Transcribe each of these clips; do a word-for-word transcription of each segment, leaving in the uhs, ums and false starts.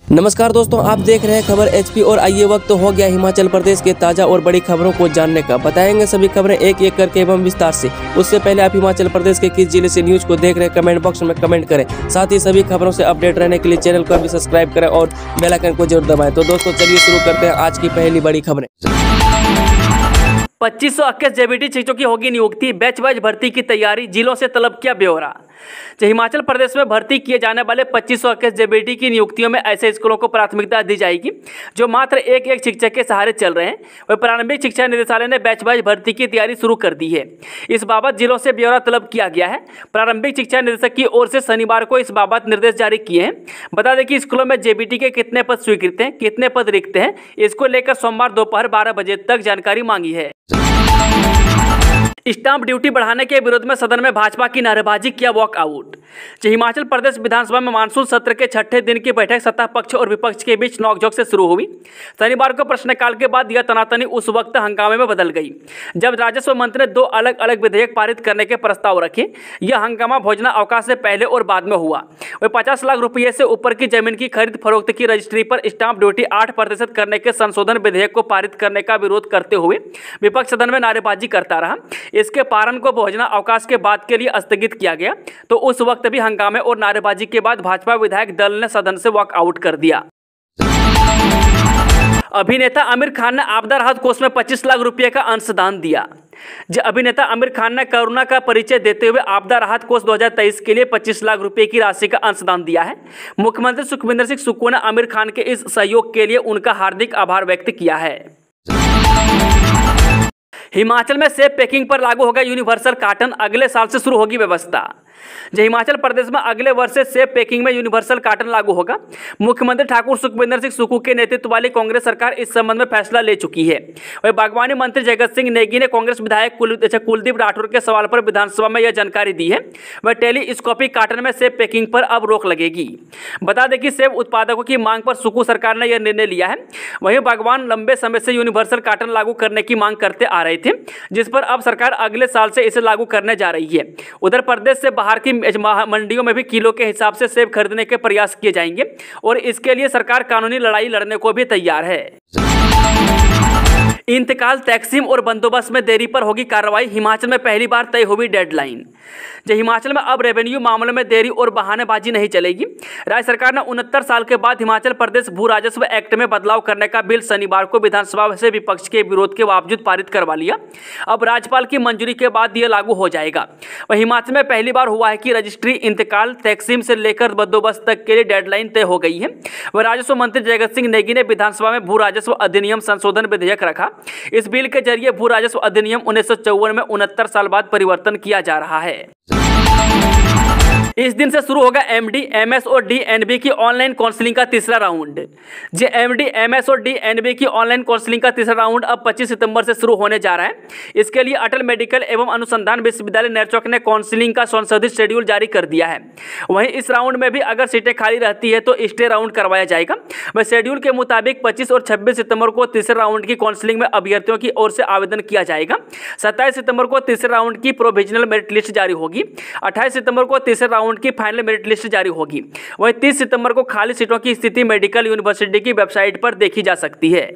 नमस्कार दोस्तों, आप देख रहे हैं खबर एचपी और आइए वक्त हो गया हिमाचल प्रदेश के ताज़ा और बड़ी खबरों को जानने का। बताएंगे सभी खबरें एक एक करके एवं विस्तार से। उससे पहले आप हिमाचल प्रदेश के किस जिले से न्यूज को देख रहे हैं कमेंट बॉक्स में कमेंट करें। साथ ही सभी खबरों से अपडेट रहने के लिए चैनल को भी सब्सक्राइब करें और बेल आइकन को जरूर दबाएं। तो दोस्तों चलिए शुरू करते हैं आज की पहली बड़ी खबरें। पच्चीस सौ इक्कीस जेबीटी शिक्षकों की होगी नियुक्ति, बैच वाइज भर्ती की तैयारी, जिलों से तलब किया ब्यौरा। जो हिमाचल प्रदेश में भर्ती किए जाने वाले पच्चीस सौ इक्कीस जेबीटी की नियुक्तियों में ऐसे स्कूलों को प्राथमिकता दी जाएगी जो मात्र एक एक शिक्षक के सहारे चल रहे हैं। वह प्रारंभिक शिक्षा निदेशालय ने बैच वाइज भर्ती की तैयारी शुरू कर दी है। इस बाबत जिलों से ब्यौरा तलब किया गया है। प्रारंभिक शिक्षा निदेशक की ओर से शनिवार को इस बाबत निर्देश जारी किए हैं। बता दें कि स्कूलों में जेबीटी के कितने पद स्वीकृत हैं, कितने पद रिक्त हैं, इसको लेकर सोमवार दोपहर बारह बजे तक जानकारी मांगी है। स्टाम्प ड्यूटी बढ़ाने के विरोध में सदन में भाजपा की नारेबाजी, किया वॉकआउट। हिमाचल प्रदेश विधानसभा में मानसून सत्र के छठे दिन की बैठक सत्ता पक्ष और विपक्ष के बीच नोकझोंक से शुरू हुई। शनिवार को प्रश्नकाल के बाद यह तनातनी उस वक्त हंगामे में बदल गई जब राजस्व मंत्री ने दो अलग अलग विधेयक पारित करने के प्रस्ताव रखे। यह हंगामा भोजनावकाश से पहले और बाद में हुआ। वह पचास लाख रुपये से ऊपर की जमीन की खरीद फरोख्त की रजिस्ट्री पर स्टाम्प ड्यूटी आठ प्रतिशत करने के संशोधन विधेयक को पारित करने का विरोध करते हुए विपक्ष सदन में नारेबाजी करता रहा। इसके पारण को भोजनावकाश के बाद के लिए स्थगित किया गया तो उस वक्त भी हंगामे और नारेबाजी के बाद भाजपा विधायक दल ने सदन से वॉकआउट कर दिया। अभिनेता आमिर खान ने आपदा राहत कोष में पच्चीस लाख रुपए का अंशदान दिया। जो अभिनेता आमिर खान ने करुणा का परिचय देते हुए आपदा राहत कोष दो हज़ार तेईस के लिए पच्चीस लाख रुपए की राशि का अंशदान दिया है। मुख्यमंत्री सुखविंदर सिंह सुक्खू ने आमिर खान के इस सहयोग के लिए उनका हार्दिक आभार व्यक्त किया है। हिमाचल में सेब पैकिंग पर लागू होगा यूनिवर्सल कार्टन, अगले साल से शुरू होगी व्यवस्था। जो हिमाचल प्रदेश में अगले वर्ष से सेब पैकिंग में यूनिवर्सल कार्टन लागू होगा। मुख्यमंत्री ठाकुर सुखविंदर सिंह सुक्खू के नेतृत्व वाली कांग्रेस सरकार इस संबंध में फैसला ले चुकी है। वही बागवानी मंत्री जगत सिंह नेगी ने कांग्रेस विधायक कुल, कुलदीप राठौर के सवाल पर विधानसभा में यह जानकारी दी है। वह टेलीस्कोपिक कार्टन में सेब पैकिंग पर अब रोक लगेगी। बता दें कि सेब उत्पादकों की मांग पर सुक्खू सरकार ने यह निर्णय लिया है। वहीं बागवान लंबे समय से यूनिवर्सल कार्टन लागू करने की मांग करते आ रहे थे, जिस पर अब सरकार अगले साल से इसे लागू करने जा रही है। उधर प्रदेश से बाहर की मंडियों में भी किलो के हिसाब से सेब खरीदने के प्रयास किए जाएंगे और इसके लिए सरकार कानूनी लड़ाई लड़ने को भी तैयार है। इंतकाल, तकसीम और बंदोबस्त में देरी पर होगी कार्रवाई, हिमाचल में पहली बार तय हुई डेडलाइन। जो हिमाचल में अब रेवेन्यू मामलों में देरी और बहानेबाजी नहीं चलेगी। राज्य सरकार ने उनहत्तर साल के बाद हिमाचल प्रदेश भू राजस्व एक्ट में बदलाव करने का बिल शनिवार को विधानसभा से विपक्ष के विरोध के बावजूद पारित करवा लिया। अब राज्यपाल की मंजूरी के बाद यह लागू हो जाएगा। वह हिमाचल में पहली बार हुआ है कि रजिस्ट्री, इंतकाल, तकसीम से लेकर बंदोबस्त तक के लिए डेडलाइन तय हो गई है। वह राजस्व मंत्री जगत सिंह नेगी ने विधानसभा में भू राजस्व अधिनियम संशोधन विधेयक रखा। इस बिल के जरिए भू राजस्व अधिनियम उन्नीस सौ चौवन में उनहत्तर साल बाद परिवर्तन किया जा रहा है। इस दिन से शुरू होगा एमडी, एमएस और डीएनबी की ऑनलाइन काउंसलिंग का तीसरा राउंड। जो एमडी, एमएस और डीएनबी की ऑनलाइन काउंसलिंग का तीसरा राउंड अब पच्चीस सितंबर से शुरू होने जा रहा है। इसके लिए अटल मेडिकल एवं अनुसंधान विश्वविद्यालय नेरचौक ने काउंसलिंग का संशोधित शेड्यूल जारी कर दिया है। वहीं इस राउंड में भी अगर सीटें खाली रहती है तो स्टे राउंड करवाया जाएगा। वह शेड्यूल के मुताबिक पच्चीस और छब्बीस सितंबर को तीसरे राउंड की काउंसलिंग में अभ्यर्थियों की ओर से आवेदन किया जाएगा। सत्ताईस सितंबर को तीसरे राउंड की प्रोविजनल मेरिट लिस्ट जारी होगी। अट्ठाईस सितंबर को तीसरे राउंड की फाइनल मेरिट लिस्ट जारी होगी। वहीं तीस सितंबर को खाली सीटों की स्थिति मेडिकल यूनिवर्सिटी की वेबसाइट पर देखी जा सकती है।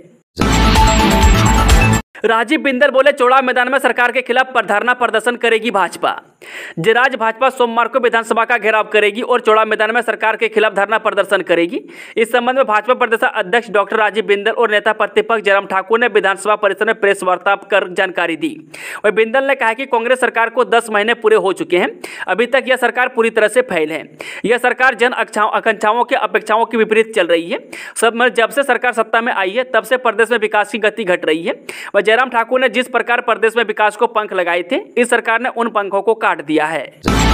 राजीव बिंदल बोले, चौड़ा मैदान में सरकार के खिलाफ धरना प्रदर्शन करेगी भाजपा। राज्य भाजपा सोमवार को विधानसभा का घेराव करेगी और चौड़ा मैदान में सरकार के खिलाफ धरना प्रदर्शन करेगी। इस संबंध में भाजपा प्रदेश अध्यक्ष डॉक्टर राजीव बिंदल और नेता प्रतिपक्ष जयराम ठाकुर ने विधानसभा परिसर में प्रेस वार्ता कर जानकारी दी। वह बिंदल ने कहा कि कांग्रेस सरकार को दस महीने पूरे हो चुके हैं, अभी तक यह सरकार पूरी तरह से फेल है। यह सरकार जन आकांक्षाओं के अपेक्षाओं के विपरीत चल रही है। सब जब से सरकार सत्ता में आई है तब से प्रदेश में विकास की गति घट रही है। वह जयराम ठाकुर ने जिस प्रकार प्रदेश में विकास को पंख लगाए थे, इस सरकार ने उन पंखों को काट दिया है।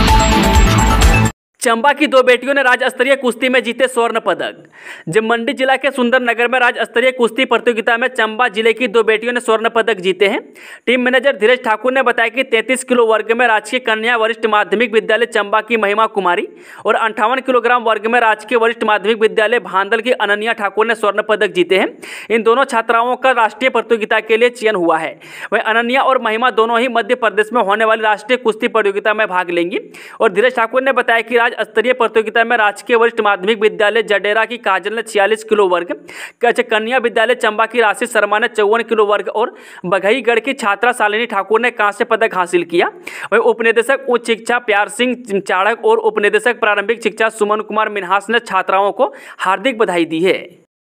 चंबा की दो बेटियों ने राज्य स्तरीय कुश्ती में जीते स्वर्ण पदक। जब मंडी जिला के सुंदरनगर में राज्य स्तरीय कुश्ती प्रतियोगिता में चंबा जिले की दो बेटियों ने स्वर्ण पदक जीते हैं। टीम मैनेजर धीरज ठाकुर ने बताया कि तैंतीस किलो वर्ग में राजकीय कन्या वरिष्ठ माध्यमिक विद्यालय चंबा की महिमा कुमारी और अंठावन किलोग्राम वर्ग में राजकीय वरिष्ठ माध्यमिक विद्यालय भांदल की अनन्या ठाकुर ने स्वर्ण पदक जीते हैं। इन दोनों छात्राओं का राष्ट्रीय प्रतियोगिता के लिए चयन हुआ है। वहीं अनन्या और महिमा दोनों ही मध्य प्रदेश में होने वाली राष्ट्रीय कुश्ती प्रतियोगिता में भाग लेंगी। और धीरज ठाकुर ने बताया कि राज्य स्तरीय प्रतियोगिता में राजकीय वरिष्ठ माध्यमिक विद्यालय जडेरा की काजल ने छियालीस किलो वर्ग, कन्या विद्यालय चंबा की राशि शर्मा ने चौवन किलो वर्ग और बघईगढ़ की छात्रा शालिनी ठाकुर ने कांस्य पदक हासिल किया। वहीं उपनिदेशक उच्च शिक्षा प्यार सिंह चाड़क और उपनिदेशक प्रारंभिक शिक्षा सुमन कुमार मिन्हास ने छात्राओं को हार्दिक बधाई दी है।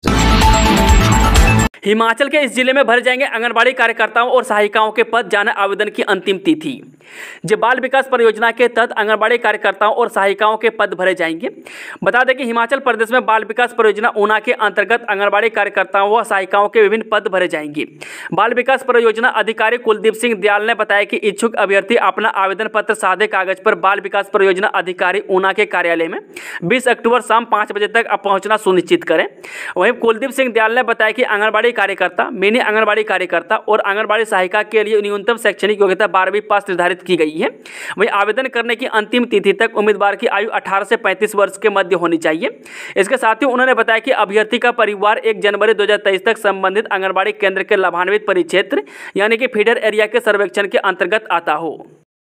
हिमाचल के इस जिले में भरे जाएंगे आंगनबाड़ी कार्यकर्ताओं और सहायिकाओं के पद, जाने आवेदन की अंतिम तिथि। जो बाल विकास परियोजना के तहत आंगनबाड़ी कार्यकर्ताओं और सहायिकाओं के पद भरे जाएंगे। बता दें कि हिमाचल प्रदेश में बाल विकास परियोजना ऊना के अंतर्गत आंगनबाड़ी कार्यकर्ताओं व सहायिकाओं के विभिन्न पद भरे जाएंगे। बाल विकास परियोजना अधिकारी कुलदीप सिंह दयाल ने बताया कि इच्छुक अभ्यर्थी अपना आवेदन पत्र सादे कागज पर बाल विकास परियोजना अधिकारी ऊना के कार्यालय में बीस अक्टूबर शाम पाँच बजे तक पहुंचना सुनिश्चित करें। वहीं कुलदीप सिंह दयाल ने बताया कि आंगनबाड़ी कार्यकर्ता, मिनी आंगनबाड़ी कार्यकर्ता और आंगनबाड़ी सहायिका के लिए न्यूनतम शैक्षणिक योग्यता बारहवीं पास निर्धारित की गई है। वहीं आवेदन करने की अंतिम तिथि तक उम्मीदवार की आयु अठारह से पैंतीस वर्ष के मध्य होनी चाहिए। इसके साथ ही उन्होंने बताया कि अभ्यर्थी का परिवार एक जनवरी दो हजार तेईस तक संबंधित आंगनबाड़ी केंद्र के लाभान्वित परिक्षेत्र यानी कि फीडर एरिया के सर्वेक्षण के अंतर्गत आता हो।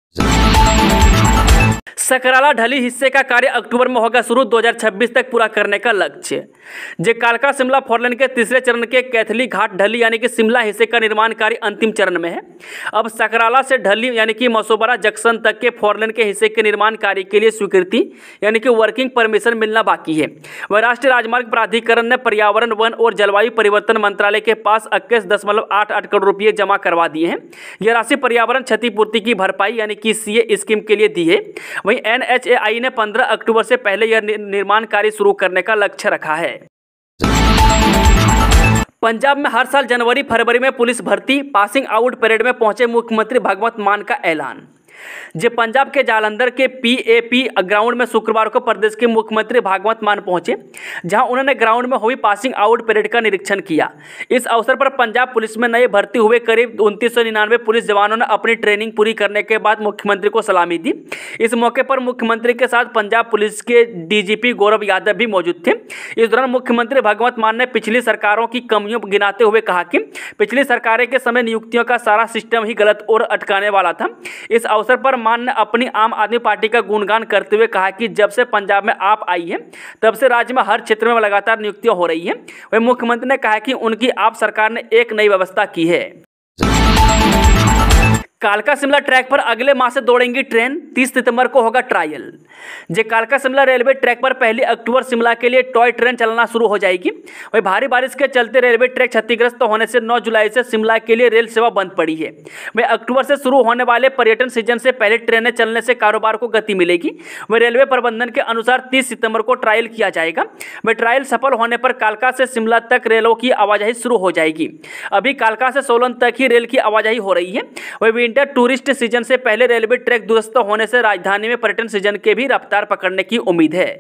सकराला ढली हिस्से का कार्य अक्टूबर में होगा शुरू, दो हजार छब्बीस तक पूरा करने का लक्ष्य। जे कालका शिमला फोरलेन के तीसरे चरण के कैथली घाट ढली यानी कि शिमला हिस्से का निर्माण कार्य अंतिम चरण में है। अब सकराला से ढली यानी कि मसोबरा जंक्शन तक के फोरलेन के हिस्से के निर्माण कार्य के लिए स्वीकृति यानी कि वर्किंग परमिशन मिलना बाकी है। वह राष्ट्रीय राजमार्ग प्राधिकरण ने पर्यावरण, वन और जलवायु परिवर्तन मंत्रालय के पास इक्कीस दशमलव आठ आठ करोड़ रुपये जमा करवा दिए हैं। यह राशि पर्यावरण क्षतिपूर्ति की भरपाई यानी कि सीए स्कीम के लिए दी है। वहीं एन एच ए आई ने पंद्रह अक्टूबर से पहले यह निर्माण कार्य शुरू करने का लक्ष्य रखा है। पंजाब में हर साल जनवरी फरवरी में पुलिस भर्ती, पासिंग आउट परेड में पहुंचे मुख्यमंत्री भगवंत मान का ऐलान। जे पंजाब के जालंधर के पीएपी ग्राउंड में शुक्रवार को प्रदेश के मुख्यमंत्री भगवंत मान पहुंचे, जहां उन्होंने ग्राउंड में हुई पासिंग आउट परेड का निरीक्षण किया। इस अवसर पर पंजाब पुलिस में नए भर्ती हुए करीब उनतीस सौ निन्यानवे पुलिस जवानों ने अपनी ट्रेनिंग पूरी करने के बाद मुख्यमंत्री को सलामी दी। इस मौके पर मुख्यमंत्री के साथ पंजाब पुलिस के डीजीपी गौरव यादव भी मौजूद थे। इस दौरान मुख्यमंत्री भगवंत मान ने पिछली सरकारों की कमियों गिनाते हुए कहा कि पिछली सरकारें के समय नियुक्तियों का सारा सिस्टम ही गलत और अटकाने वाला था। इस अवसर पर मान ने अपनी आम आदमी पार्टी का गुणगान करते हुए कहा कि जब से पंजाब में आप आई है तब से राज्य में हर क्षेत्र में लगातार नियुक्तियां हो रही हैं। वहीं मुख्यमंत्री ने कहा कि उनकी आप सरकार ने एक नई व्यवस्था की है। कालका शिमला ट्रैक पर अगले माह से दौड़ेंगी ट्रेन, तीस सितंबर को होगा ट्रायल। जे कालका शिमला रेलवे ट्रैक पर पहली अक्टूबर शिमला के लिए टॉय ट्रेन चलना शुरू हो जाएगी। वहीं भारी बारिश के चलते रेलवे ट्रैक क्षतिग्रस्त होने से नौ जुलाई से शिमला के लिए रेल सेवा बंद पड़ी है। वहीं अक्टूबर से शुरू होने वाले पर्यटन सीजन से पहले ट्रेनें चलने से कारोबार को गति मिलेगी। वहीं रेलवे प्रबंधन के अनुसार तीस सितंबर को ट्रायल किया जाएगा। वहीं ट्रायल सफल होने पर कालका से शिमला तक रेलों की आवाजाही शुरू हो जाएगी। अभी कालका से सोलन तक ही रेल की आवाजाही हो रही है। वहीं विंटर टूरिस्ट सीजन से पहले रेलवे ट्रैक दुरुस्त होने से राजधानी में पर्यटन सीजन के भी रफ्तार पकड़ने की उम्मीद है।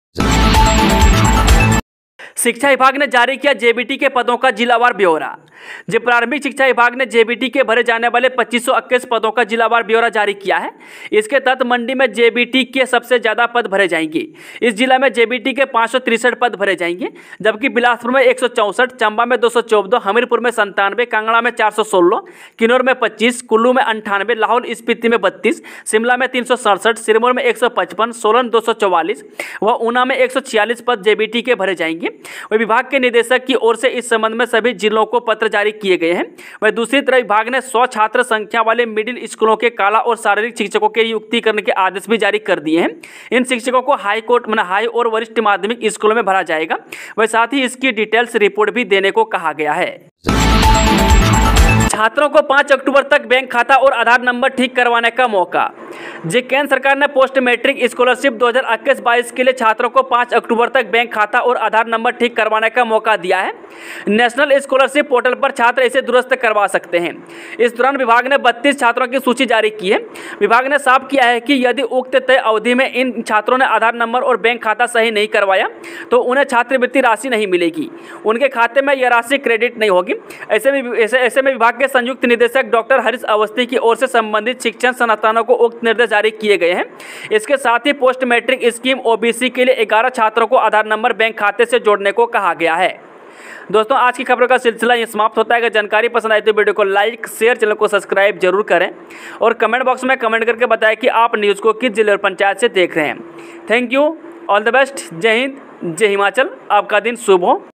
शिक्षा विभाग ने जारी किया जेबीटी के पदों का जिलावार ब्यौरा। जो प्रारंभिक शिक्षा विभाग ने जेबीटी के भरे जाने वाले पच्चीस सौ इक्कीस पदों का जिलावार ब्यौरा जारी किया है। इसके तहत मंडी में जेबीटी के सबसे ज्यादा पद भरे जाएंगे। इस जिला में जेबीटी के पाँच सौ तिरसठ पद भरे जाएंगे, जबकि बिलासपुर में एक सौ चौंसठ, चंबा में दो सौ चौदह, हमीरपुर में संतानवे, कांगड़ा में चार सौ सोलह, किन्नौर में पच्चीस, कुल्लू में अंठानवे, लाहौल स्पीति में बत्तीस, शिमला में तीन सौ सड़सठ, सिरमौर में एक सौ पचपन, सोलन दो सौ चौवालीस व ऊना में एक सौ छियालीस पद जेबीटी के भरे जाएंगे। वह विभाग के निदेशक की ओर से इस संबंध में सभी जिलों को पत्र जारी किए गए हैं। वह दूसरी तरफ विभाग ने सौ छात्र संख्या वाले मिडिल स्कूलों के कला और शारीरिक शिक्षकों के नियुक्ति करने के आदेश भी जारी कर दिए हैं। इन शिक्षकों को हाई कोर्ट में हाई और वरिष्ठ माध्यमिक स्कूलों में भरा जाएगा। वह साथ ही इसकी डिटेल्स रिपोर्ट भी देने को कहा गया है। छात्रों को पाँच अक्टूबर तक बैंक खाता और आधार नंबर ठीक करवाने का मौका। जे केंद्र सरकार ने पोस्ट मैट्रिक स्कॉलरशिप दो हज़ार इक्कीस बाईस के लिए छात्रों को पाँच अक्टूबर तक बैंक खाता और आधार नंबर ठीक करवाने का मौका दिया है। नेशनल स्कॉलरशिप पोर्टल पर छात्र इसे दुरुस्त करवा सकते हैं। इस दौरान विभाग ने बत्तीस छात्रों की सूची जारी की है। विभाग ने साफ किया है कि यदि उक्त तय अवधि में इन छात्रों ने आधार नंबर और बैंक खाता सही नहीं करवाया तो उन्हें छात्रवृत्ति राशि नहीं मिलेगी, उनके खाते में यह राशि क्रेडिट नहीं होगी। ऐसे में ऐसे, ऐसे में विभाग के संयुक्त निदेशक डॉक्टर हरीश अवस्थी की ओर से संबंधित शिक्षण संस्थानों को उक्त निर्देश जारी किए गए हैं। इसके साथ ही पोस्ट मैट्रिक स्कीम ओबीसी के लिए ग्यारह छात्रों को आधार नंबर बैंक खाते से जोड़ने को कहा गया है। दोस्तों आज की खबरों का सिलसिला ये समाप्त होता है। अगर जानकारी पसंद आए तो वीडियो को लाइक शेयर, चैनल को सब्सक्राइब जरूर करें और कमेंट बॉक्स में कमेंट करके बताएं कि आप न्यूज़ को किस जिले और पंचायत से देख रहे हैं। Thank you, all the best, जय हिंद, जय हिमाचल, आपका दिन शुभ हो।